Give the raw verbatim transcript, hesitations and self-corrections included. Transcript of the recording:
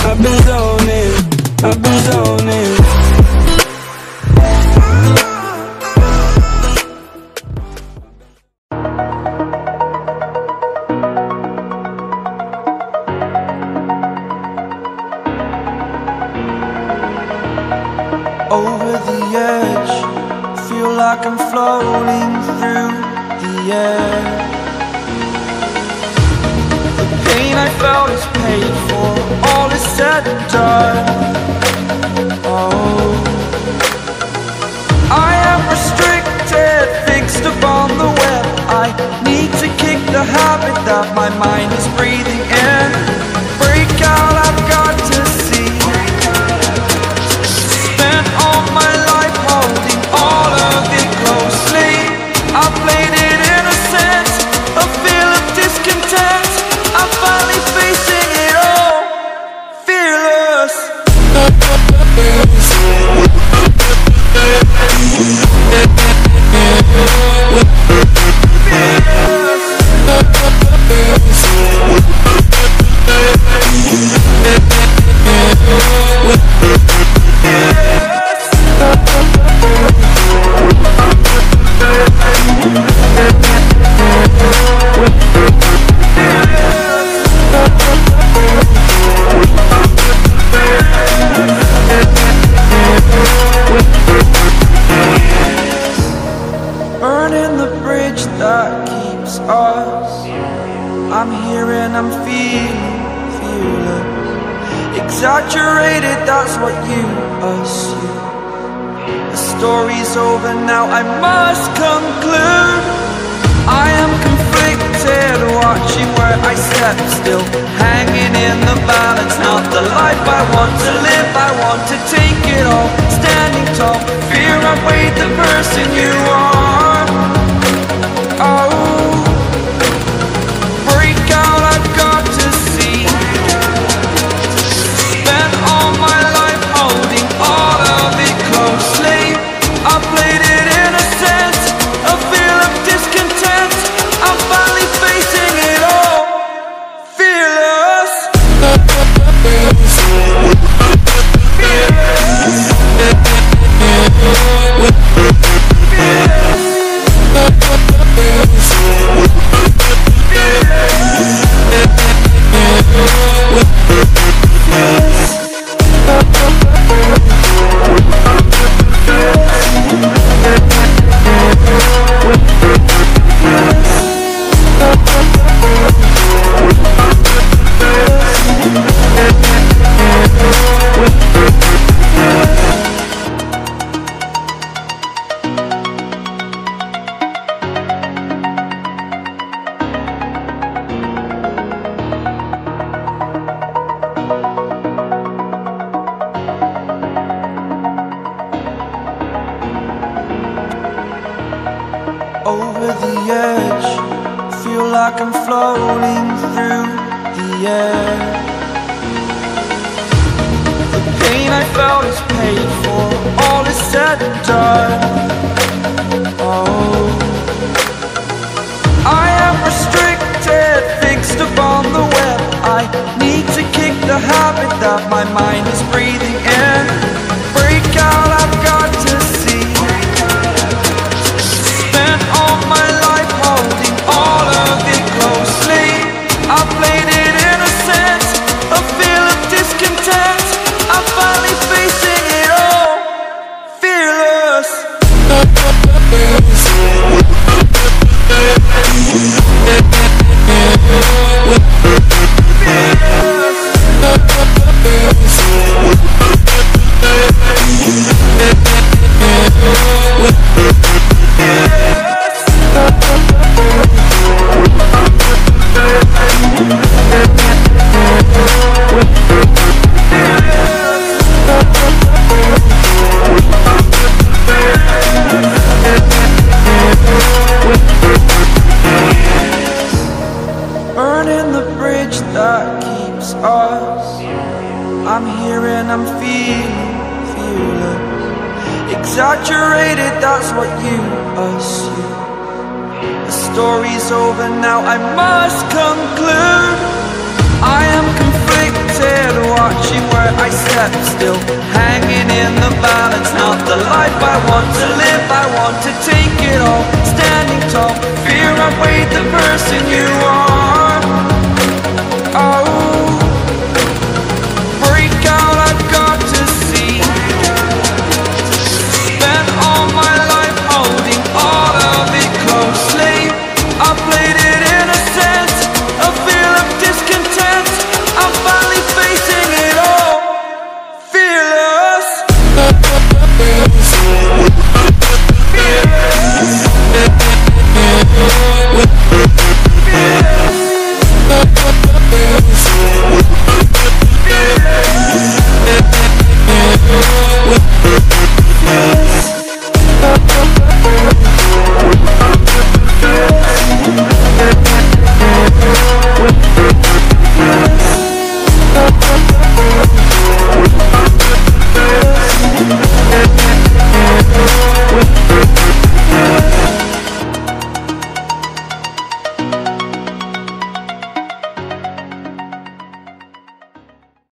I've been zoning, I've been zoning. Over the edge, feel like I'm floating through the air. The pain I felt is paid for, all is said and done. Oh, I am restricted, fixed upon the web. I need to kick the habit that my mind is breathing in. Break out, I've got to see. Spent all my life holding all of it closely. I played it innocent, a feel of discontent. I'm finally facing it all, fearless. Burning the bridge that keeps us. I'm here and I'm feeling fearless. Exaggerated, that's what you assume. The story's over now, I must conclude. I am conflicted, watching where I step still, hanging in the balance. Not the life I want to live, I want to take it all. Standing tall, fear I've weighed the person you are. Oh, break out, I've got to see. Spent all my life holding all of it closely. I played it innocent, a feel of discontent. I'm finally facing it all, fearless. Over the edge, feel like I'm floating through the air. The pain I felt is paid for, all is said and done. Oh, I am restricted, fixed upon the web. I need to kick the habit that my mind is breathing in. Break out, I've got to see. Spent all my life holding all of it closely. I played it innocent, a feel of discontent. I'm finally facing it all, fearless. Burning the bridge that keeps us. I'm here and I'm feeling fearless. Exaggerated, that's what you assume. The story's over now, I must conclude. I am conflicted, watching I step still, hanging in the balance. Not the life I want to live, I want to take it all. Standing tall, fear I've weighed the person you are.